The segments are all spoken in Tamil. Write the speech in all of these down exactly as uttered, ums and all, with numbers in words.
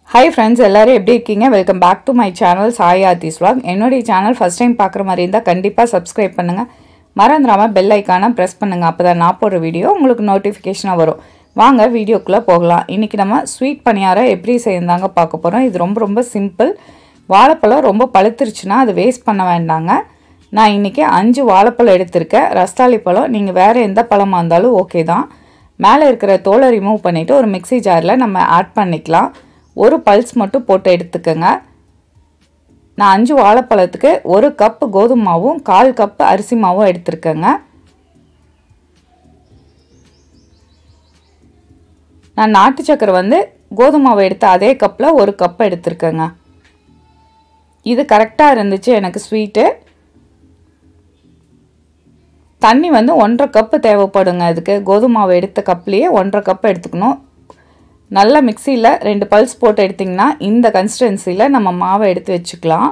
Hi friends, எல்லாரும் எப்படி இருக்கீங்க? Welcome back to my channel Sai Aadhis vlog. என்னோட சேனல் ஃபர்ஸ்ட் டைம் பார்க்குற மாதிரி இருந்தா கண்டிப்பா Subscribe பண்ணுங்க. மறந்துடாம பெல் ஐகானை பிரஸ் பண்ணுங்க. அப்பதான் நான் போடுற வீடியோ உங்களுக்கு நோட்டிஃபிகேஷனா வரும். வாங்க வீடியோக்குள்ள போகலாம். இன்னைக்கு நம்ம ஸ்வீட் பணியாரம் எப்படி செய்யறதாங்க பார்க்க போறோம். இது ரொம்ப ரொம்ப சிம்பிள். வாழைப்பழம் ரொம்ப பழுத்துருச்சுனா அது வேஸ்ட் பண்ண வேண்டாங்க. நான் இன்னைக்கு அஞ்சு வாழைப்பழம் எடுத்துர்க்கேன். ரஸ்தாளி பழம் நீங்க வேற எந்த பழமா இருந்தாலும் ஓகே தான். மேலே இருக்கிற தோலை ரிமூவ் பண்ணிட்டு ஒரு மிக்ஸி ஜார்ல நம்ம ஆட் பண்ணிக்கலாம். ஒரு பல்ஸ் மட்டும் போட்டு எடுத்துக்கங்க. நான் அஞ்சு வாழைப்பழத்துக்கு ஒரு கப் கோதுமை மாவும் கால் கப் அரிசி மாவும் எடுத்துர்க்கேங்க. நான் நாட்டு சக்கரை வந்து கோதுமை மாவு எடுத்த அதே கப்ல ஒரு கப் எடுத்துர்க்கேங்க. இது கரெக்ட்டா இருந்துச்சு எனக்கு ஸ்வீட். தண்ணி வந்து ஒன்றரை கப் தேவைப்படுங்க. அதுக்கு கோதுமை மாவு எடுத்த கப்லயே ஒன்றரை கப் எடுத்துக்கணும். நல்ல மிக்ஸில ரெண்டு பல்ஸ் போட்டு எடுத்தீங்கன்னா இந்த கன்சிஸ்டன்சில நம்ம மாவை எடுத்து வெச்சுக்கலாம்.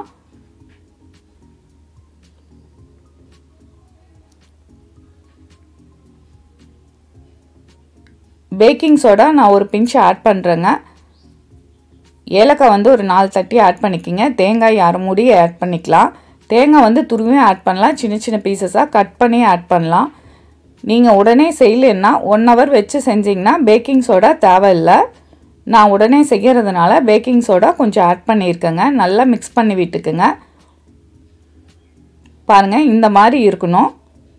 பேக்கிங் சோடா நான் ஒரு பிஞ்ச் ஆட் பண்றேங்க. ஏலக்காய் வந்து ஒரு நாலு தட்டி ஆட் பண்ணிக்கங்க. தேங்காய் அரை மூடி ஆட் பண்ணிக்கலாம். தேங்காய் வந்து துருவியும் ஆட் பண்ணலாம். சின்ன சின்ன பீசஸா கட் பண்ணி ஆட் பண்ணலாம். நீங்க உடனே செய்யலன்னா one hour வெச்சு செஞ்சீங்கன்னா பேக்கிங் சோடா தேவையில்லை. நான் உடனே செய்யறதுனால பேக்கிங் சோடா கொஞ்சம் ஆட் பண்ணியிருக்கேங்க. நல்லா மிக்ஸ் பண்ணி விட்டுக்குங்க. பாருங்க இந்த மாதிரி இருக்கணும்.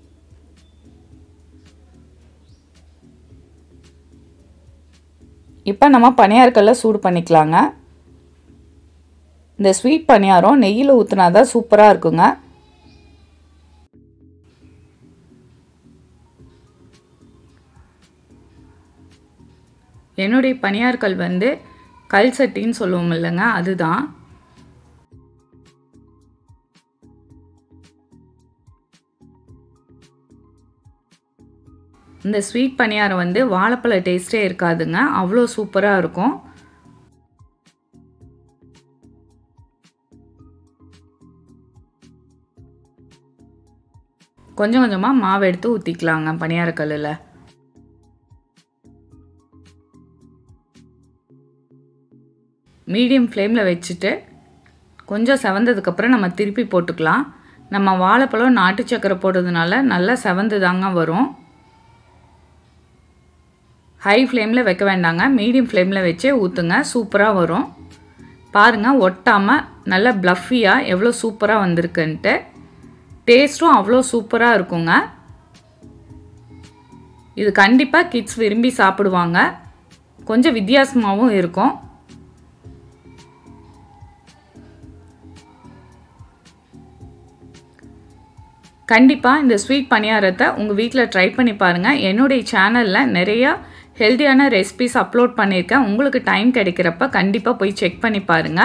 இப்போ நம்ம பணியாரக்கல்ல சூடு பண்ணிக்கலாங்க. இந்த ஸ்வீட் பணியாரம் நெய்யில ஊத்துனாதான் சூப்பரா இருக்குங்க. என்னுடைய பணியாரக்கல் வந்து கல் சட்டின்னு சொல்லுவோம் இல்லங்க அதுதான். இந்த ஸ்வீட் பணியாரம் வந்து வாழைப்பழ டேஸ்டே இருக்காதுங்க. அவ்வளோ சூப்பரா இருக்கும். கொஞ்சம் கொஞ்சமா மாவு எடுத்து ஊத்திக்கலாங்க பணியாரக்கல்லுல. மீடியம் ஃப்ளேமில் வச்சுட்டு கொஞ்சம் செவந்ததுக்கு அப்புறம் நம்ம திருப்பி போட்டுக்கலாம். நம்ம வாழைப்பழம் நாட்டு சக்கரை போடுறதுனால நல்லா செவந்து தாங்க வரும். ஹை ஃப்ளேமில் வைக்க வேண்டாங்க. மீடியம் ஃப்ளேமில் வச்சே ஊற்றுங்க. சூப்பராக வரும். பாருங்கள் ஒட்டாமல் நல்லா ப்ளஃபியாக எவ்வளோ சூப்பராக வந்திருக்குன்ட்டு. டேஸ்ட்டும் அவ்வளோ சூப்பராக இருக்குங்க. இது கண்டிப்பாக கிட்ஸ் விரும்பி சாப்பிடுவாங்க. கொஞ்சம் வித்தியாசமாகவும் இருக்கும். கண்டிப்பா இந்த ஸ்வீட் பணியாரத்தை உங்க வீட்ல ட்ரை பண்ணி பாருங்க. என்னோட சேனல்ல நிறைய ஹெல்தியான ரெசிபீஸ் அப்லோட் பண்ணிருக்கேன். உங்களுக்கு டைம் கிடைக்கிறப்ப கண்டிப்பா போய் செக் பண்ணி பாருங்க.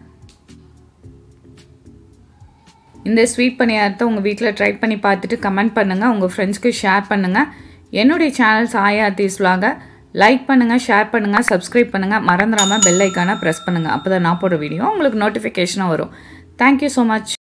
இந்த ஸ்வீட் பணியாரத்தை உங்க வீட்ல ட்ரை பண்ணி பார்த்துட்டு கமெண்ட் பண்ணுங்க. உங்க ஃப்ரெண்ட்ஸ்க்கு ஷேர் பண்ணுங்க. என்னோட channel Sai Aadhis vlog like பண்ணுங்க, ஷேர் பண்ணுங்க, Subscribe பண்ணுங்க. மறந்துடாம பெல் ஐகானை பிரஸ் பண்ணுங்க. அப்பதான் நான் போடுற வீடியோ உங்களுக்கு நோட்டிஃபிகேஷனா வரும். Thank you so much.